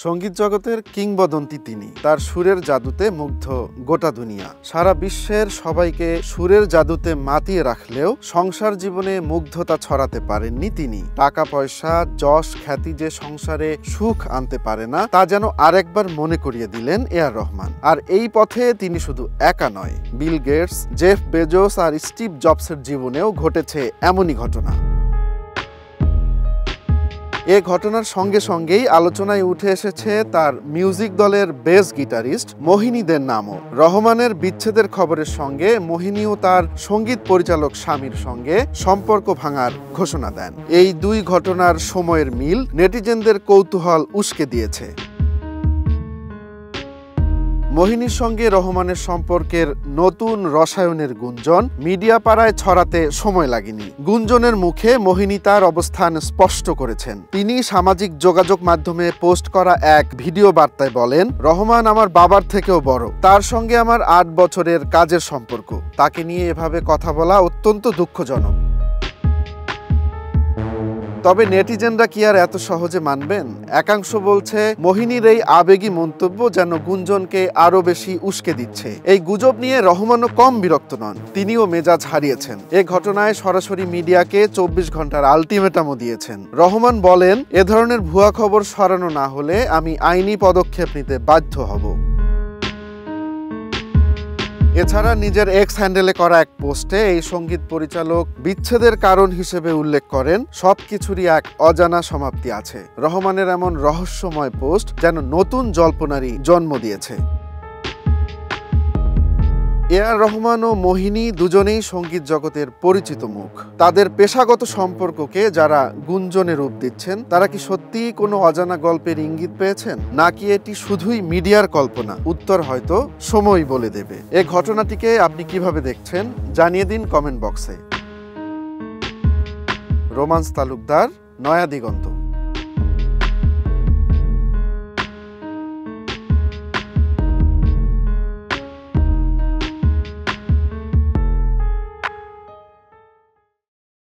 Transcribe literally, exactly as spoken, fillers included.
সঙ্গীত জগতের কিংবদন্তি তিনি। তার সুরের জাদুতে মুগ্ধ গোটা দুনিয়া। সারা বিশ্বের সবাইকে সুরের জাদুতে মাতিয়ে রাখলেও সংসার জীবনে মুগ্ধতা ছড়াতে পারেননি তিনি। টাকা পয়সা, যশ, খ্যাতি যে সংসারে সুখ আনতে পারে না তা যেন আরেকবার মনে করিয়ে দিলেন এ আর রহমান। আর এই পথে তিনি শুধু একা নয়, বিল গেটস, জেফ বেজোস আর স্টিভ জবসের জীবনেও ঘটেছে এমনই ঘটনা। এ ঘটনার সঙ্গে সঙ্গেই আলোচনায় উঠে এসেছে তার মিউজিক দলের বেস গিটারিস্ট মোহিনীদের নামও। রহমানের বিচ্ছেদের খবরের সঙ্গে মোহিনীও তার সঙ্গীত পরিচালক স্বামীর সঙ্গে সম্পর্ক ভাঙার ঘোষণা দেন। এই দুই ঘটনার সময়ের মিল নেটিজেনদের কৌতূহল উস্কে দিয়েছে। মোহিনীর সঙ্গে রহমানের সম্পর্কের নতুন রসায়নের গুঞ্জন মিডিয়া পাড়ায় ছড়াতে সময় লাগেনি। গুঞ্জনের মুখে মোহিনী তার অবস্থান স্পষ্ট করেছেন। তিনি সামাজিক যোগাযোগ মাধ্যমে পোস্ট করা এক ভিডিও বার্তায় বলেন, রহমান আমার বাবার থেকেও বড়, তার সঙ্গে আমার আট বছরের কাজের সম্পর্ক, তাকে নিয়ে এভাবে কথা বলা অত্যন্ত দুঃখজনক। তবে নেটিজেনরা কি আর এত সহজে মানবেন? একাংশ বলছে মোহিনীর এই আবেগী মন্তব্য যেন গুঞ্জনকে আরো বেশি উস্কে দিচ্ছে। এই গুজব নিয়ে রহমানও কম বিরক্ত নন, তিনিও মেজাজ হারিয়েছেন। এ ঘটনায় সরাসরি মিডিয়াকে চব্বিশ ঘন্টার আলটিমেটামও দিয়েছেন। রহমান বলেন, এ ধরনের ভুয়া খবর সরানো না হলে আমি আইনি পদক্ষেপ নিতে বাধ্য হব। এছাড়া নিজের এক্স হ্যান্ডেলে করা এক পোস্টে এই সঙ্গীত পরিচালক বিচ্ছেদের কারণ হিসেবে উল্লেখ করেন, সবকিছুরই এক অজানা সমাপ্তি আছে। রহমানের এমন রহস্যময় পোস্ট যেন নতুন জল্পনারই জন্ম দিয়েছে। এ আর রহমান ও মোহিনী দুজনেই সঙ্গীত জগতের পরিচিত মুখ। তাদের পেশাগত সম্পর্ককে যারা গুঞ্জনে রূপ দিচ্ছেন তারা কি সত্যিই কোনো অজানা গল্পের ইঙ্গিত পেয়েছেন, নাকি এটি শুধুই মিডিয়ার কল্পনা? উত্তর হয়তো সময় বলে দেবে। এ ঘটনাটিকে আপনি কিভাবে দেখছেন জানিয়ে দিন কমেন্ট বক্সে। রোমান্স তালুকদার, নয়া দিগন্ত।